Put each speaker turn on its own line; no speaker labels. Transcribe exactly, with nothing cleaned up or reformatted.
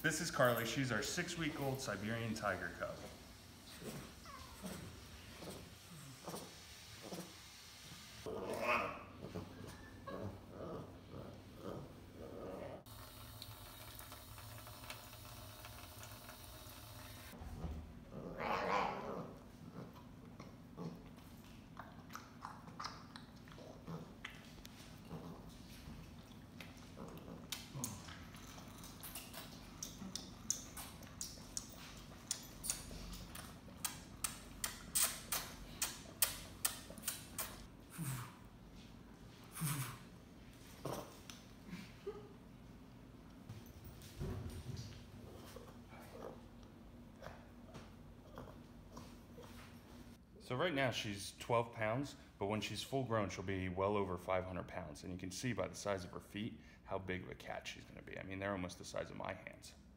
This is Carli. She's our six-week-old Siberian tiger cub. So right now she's twelve pounds, but when she's full grown, she'll be well over five hundred pounds. And you can see by the size of her feet how big of a cat she's gonna be. I mean, they're almost the size of my hands.